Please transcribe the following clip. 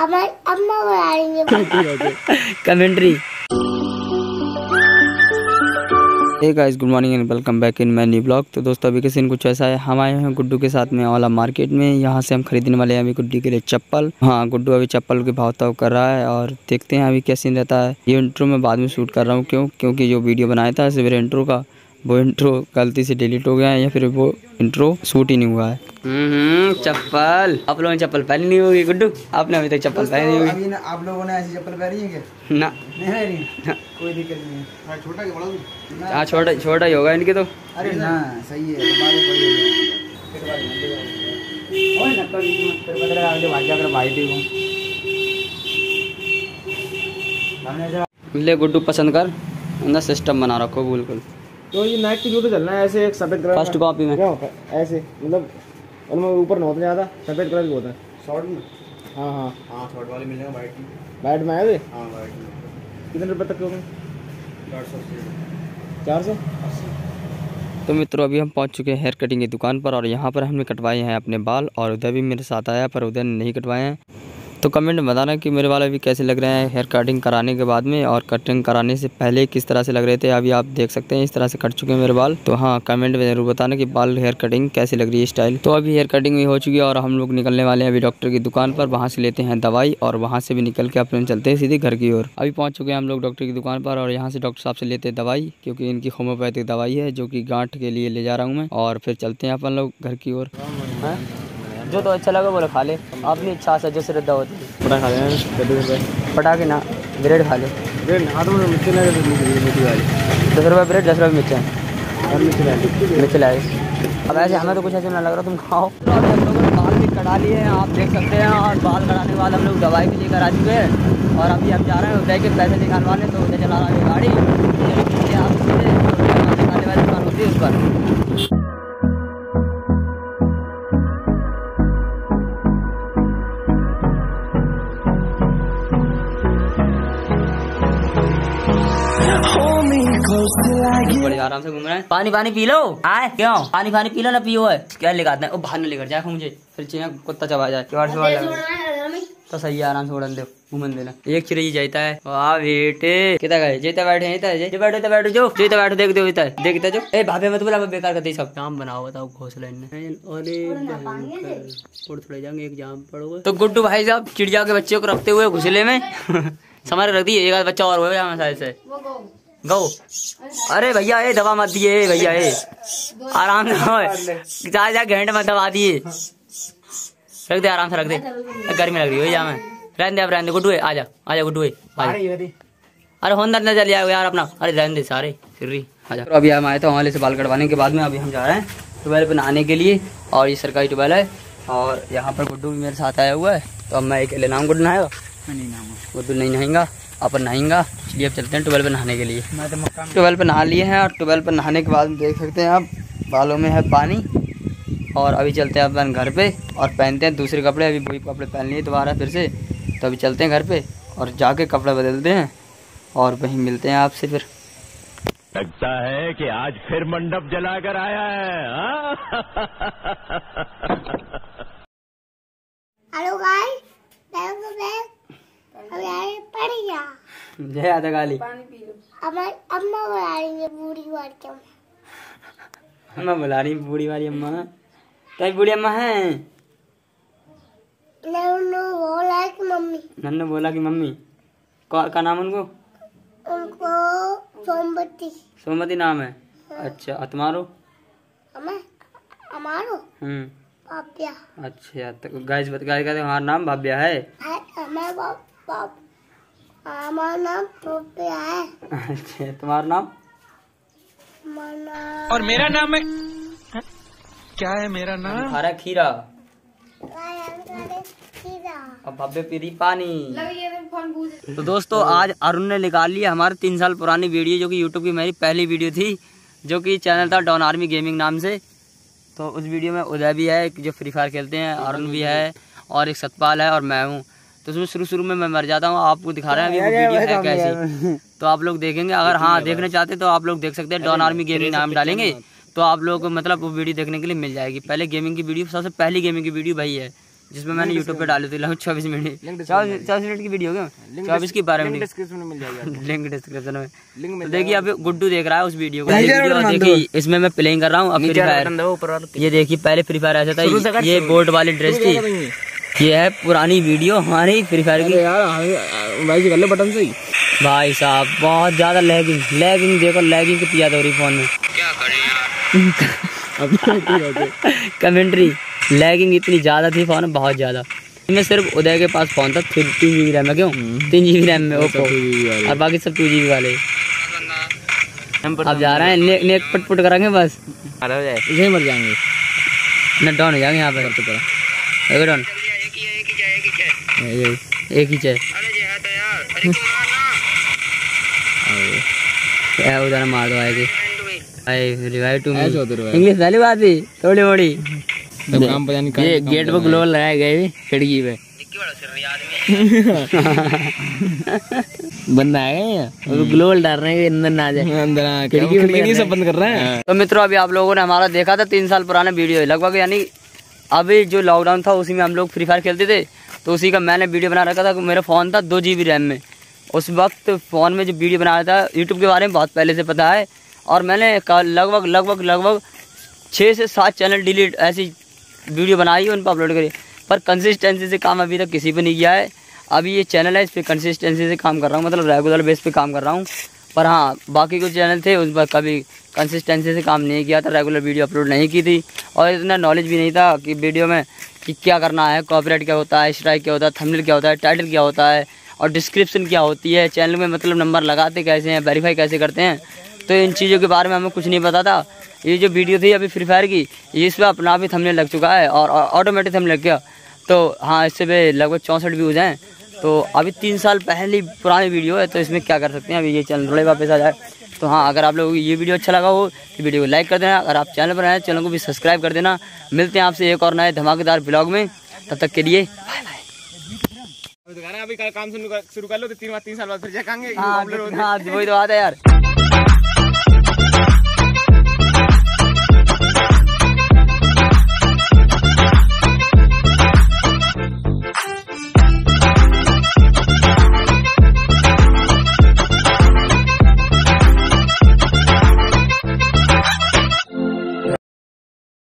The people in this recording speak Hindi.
अम्मा बना रही है commentary. Hey guys, good morning and welcome back in my new blog. तो दोस्तों अभी का सीन कुछ ऐसा है, हम आए हैं गुड्डू के साथ में औला मार्केट में। यहाँ से हम खरीदने वाले हैं अभी गुड्डी के लिए चप्पल। हाँ, गुड्डू अभी चप्पल के भाव ताव कर रहा है और देखते हैं अभी क्या सीन रहता है। ये इंट्रो मैं बाद में शूट कर रहा हूँ, क्योंकि जो वीडियो बनाया था सवेरे इंट्रो का, वो इंट्रो गलती से डिलीट हो गया है या फिर वो इंट्रो शूट ही नहीं हुआ है। चप्पल आप लोगों ने चप्पल पहनी नहीं होगी गुड्डू, आपने अभी तक चप्पल पहनी नहीं होगी। आप लोगों ने ऐसी चप्पल पहनी है क्या? ना नहीं, कोई दिक्कत नहीं है। छोटा के बड़ा हाँ, छोटा ही होगा इनके तो। अरे ना, सही है, हमारे ले गुड्डू पसंद कर ना, सिस्टम बना रखो बिल्कुल। तो ये नाइट की तो चलना है ऐसे, एक सफेद कलर फर्स्ट कॉपी में क्या होता है ऐसे, मतलब उनमें ऊपर नहीं होता ज़्यादा, सफेद कलर की होता है शॉर्ट में। हाँ हाँ हाँ, शॉर्ट वाले मिल जाएंगे वाइट में आए थे। हाँ वाइट में कितने रुपये तक के होंगे? 480। तो मित्रों अभी हम पहुंच चुके हैं हेयर कटिंग की दुकान पर और यहाँ पर हमने कटवाए हैं अपने बाल और उदय भी मेरे साथ आया, पर उदय ने नहीं कटवाए हैं। तो कमेंट में बताना कि मेरे वाले भी कैसे लग रहे हैं हेयर कटिंग कराने के बाद में, और कटिंग कराने से पहले किस तरह से लग रहे थे। अभी आप देख सकते हैं इस तरह से कट चुके हैं मेरे बाल। तो हाँ, कमेंट में जरूर बताना कि बाल हेयर कटिंग कैसी लग रही है स्टाइल। तो अभी हेयर कटिंग भी हो चुकी है और हम लोग निकलने वाले हैं अभी डॉक्टर की दुकान पर। वहाँ से लेते हैं दवाई और वहाँ से भी निकल के अपने चलते हैं सीधे घर की ओर। अभी पहुँच चुके हैं हम लोग डॉक्टर की दुकान पर और यहाँ से डॉक्टर साहब से लेते हैं दवाई, क्योंकि इनकी होम्योपैथिक दवाई है जो कि गांठ के लिए ले जा रहा हूँ मैं। और फिर चलते हैं अपन लोग घर की ओर। जो तो अच्छा लगा बोले खा ले, अपनी इच्छा से जो श्रद्धा होती है। पटा खा लेना, पटा के ना ब्रेड खा ले। ब्रेड हाँ, तो मिर्ची लगे 10 रुपये ब्रेड 10 रुपये मिर्ची लाए। अब ऐसे हमें तो कुछ ऐसे ना लग रहा, तुम खाओ। तो अभी हम लोगों ने बाल भी कटा लिए हैं, आप देख सकते हैं। और बाल कटाने के बाद हम लोग दवाई भी लेकर आ चुके हैं और अभी हम जा रहे हैं उदय के पैसे निकालवाने। तो उदय चला रहा है गाड़ी, आप निकालने वाली दुकान होती है उस पर। बड़े आराम से घूम रहे हैं। पानी पी लो। आए क्यों? पानी पी लो ना, पियो है क्या लेकर है? बाहर न लेकर जाए मुझे, फिर चीना कुत्ता चबा जाए। तो सही है, आराम से उड़न दो, घूमन देना। एक चिड़ै जाता है। वाह बेटे कितना गए जेता बैठे बैठो जो जेता बैठो, देख दो देखता जो। ए भाभी मत बोला, बेकार करते सब काम बनाओ। बताओ घोसला थोड़े जाएंगे एग्जाम पढ़ोगे। तो गुड्डू भाई साहब चिड़िया के बच्चे को रखते हुए घोसले में समारे रख दिए। एक बच्चा और हुआ शायद से गो। अरे भैया ए दवा मत दिए भैया, ए आराम से जा घंटे मत दवा दिए, रख दे आराम से रख दे। गर्मी लग रही है जामे, रहने दे गुड्डू आजा गुड्डू अरे होंदर न चल जाओ यार अपना। अरे रहने दे सारे फिर आजा। तो अभी हम आए थे वहाँ से बाल कटवाने के बाद में अभी हम जा रहे हैं ट्यूबवेल पे नहाने के लिए। और ये सरकारी ट्यूबवेल है और यहाँ पर गुड्डू भी मेरे साथ आया हुआ है। तो अब मैं अकेले नाम गुड्डू नहाएगा, गुड्डू नहीं नहाएगा, अपन नहाएगा। इसलिए अब चलते हैं ट्यूबवेल पे नहाने के लिए। ट्यूबवेल पे नहा लिए हैं और ट्यूबवेल पे नहाने के बाद देख सकते हैं आप बालों में है पानी। और अभी चलते हैं अपन घर पे और पहनते हैं दूसरे कपड़े। अभी वही कपड़े पहन लिए दोबारा फिर से। तो अभी चलते हैं घर पे और जाके कपड़े बदलते हैं और वहीं मिलते हैं आपसे फिर। लगता है कि आज फिर मंडप जलाकर आया है। हेलो गाइस, जय आधा गाली अम्मा बना रही है बूढ़ी वाली अम्मा बुला रही बूढ़ी वाली अम्मा। कई बूढ़ी अम्मा है? नन्नू बोला कि मम्मी का नाम उनको सोमवती नाम है। अच्छा तुम्हारो? हमारो भाव्या। अच्छा तो गाइस कहते हमारा नाम भाव्या है। हमारा नाम भाव्या है। अच्छा तुम्हारा नाम? और मेरा नाम है क्या है? मेरा नाम हरा खीरा और भव्य पीरी पानी। तो दोस्तों आज अरुण ने निकाल लिया हमारे 3 साल पुरानी वीडियो, जो कि यूट्यूब की मेरी पहली वीडियो थी, जो कि चैनल था डॉन आर्मी गेमिंग नाम से। तो उस वीडियो में उदय भी है जो फ्री फायर खेलते हैं, अरुण भी है और एक सतपाल है और मैं हूँ। तो उसमें शुरू में मैं मर जाता हूँ, आपको दिखा रहे हैं अभी वीडियो है कैसी। तो आप लोग देखेंगे, अगर हाँ देखना चाहते तो आप लोग देख सकते हैं। डॉन आर्मी गेमिंग नाम डालेंगे तो आप लोग को मतलब वो वीडियो देखने के लिए मिल जाएगी। पहले गेमिंग की वीडियो, सबसे पहली गेमिंग की वीडियो भाई है जिसमें मैंने यूट्यूब पे डाली थी लगभग 24 मिनट 24 मिनट की वीडियो क्या 24 की 12 मिनट डिस्क्रिप्शन में मिल जाएगा। लिंक डिस्क्रिप्शन में। तो देखिए अभी गुड्डू देख रहा है उस वीडियो को। देखिए इसमें मैं प्लेइंग कर रहा हूँ फ्री फायर। ये देखिए पहले फ्री फायर ऐसा था, ये बोट वाली ड्रेस थी। ये है पुरानी वीडियो हमारी फ्री फायर की यार भाई जी कर लो बटन से ही। भाई साहब बहुत ज्यादा लैगिंग देखो लैगिंग कितनी ज्यादा हो रही फोन में। क्या करें यार कमेंट्री लैगिंग इतनी ज्यादा थी फोन में, बहुत ज्यादा। मैं सिर्फ उदय के पास फोन था 3 GB रैम है। क्यों 3 GB रैम में ओप्पो, और बाकी सब 2 GB वाले। अब जा रहे हैं नेक पट करेंगे बस, इसे मर जाएंगे ना डाउन हो जाएंगे यहाँ पे। डाउन एक ही चाहिए उधर मार दो आएगी। रिवाइव टू इंग्लिश वाली बात थी थोड़ी मोड़ी। ये गेट पे ग्लोबल लगाए गए खिड़की पे बंदा है ग्लोबल डाल रहे हैं अंदर ना जाए, अंदर खिड़की सब बंद कर रहे हैं। तो मित्रों अभी आप लोगों ने हमारा देखा था 3 साल पुराना वीडियो लगभग, यानी अभी जो लॉकडाउन था उसी में हम लोग फ्री फायर खेलते थे। तो उसी का मैंने वीडियो बना रखा था। मेरा फ़ोन था 2 GB रैम में। उस वक्त फ़ोन में जो वीडियो बनाया था यूट्यूब के बारे में बहुत पहले से पता है, और मैंने लगभग 6 से 7 चैनल डिलीट ऐसी वीडियो बनाई उन पर अपलोड करी, पर कंसिस्टेंसी से काम अभी तक किसी पे नहीं किया है। अभी ये चैनल है, इस पर कंसिस्टेंसी से काम कर रहा हूँ, मतलब रेगुलर बेस पे काम कर रहा हूँ। पर हाँ बाकी कुछ चैनल थे उस पर कभी कंसिस्टेंसी से काम नहीं किया था, रेगुलर वीडियो अपलोड नहीं की थी, और इतना नॉलेज भी नहीं था कि वीडियो में कि क्या करना है, कॉपीराइट क्या होता है, स्ट्राइक क्या होता है, थंबनेल क्या होता है, टाइटल क्या होता है, और डिस्क्रिप्शन क्या होती है, चैनल में मतलब नंबर लगाते कैसे हैं, वेरीफाई कैसे करते हैं। तो इन चीज़ों के बारे में हमें कुछ नहीं पता था। ये जो वीडियो थी अभी फ्री फायर की, इस पर अपना भी थंबनेल लग चुका है और ऑटोमेटिक थंबनेल लग गया। तो हाँ इससे पे लगभग 64 व्यूज़ हैं। तो अभी 3 साल पहले पुरानी वीडियो है, तो इसमें क्या कर सकते हैं, अभी ये चैनल थोड़े वापस आ जाए। तो हाँ अगर आप लोगों को ये वीडियो अच्छा लगा हो तो वीडियो को लाइक कर देना, अगर आप चैनल पर आए चैनल को भी सब्सक्राइब कर देना। मिलते हैं आपसे एक और नए धमाकेदार ब्लॉग में, तब तक के लिए बाय बाय। अभी काम शुरू कर लो तो 3 साल बाद फिर जाएंगे। हाँ वही तो बात है यार।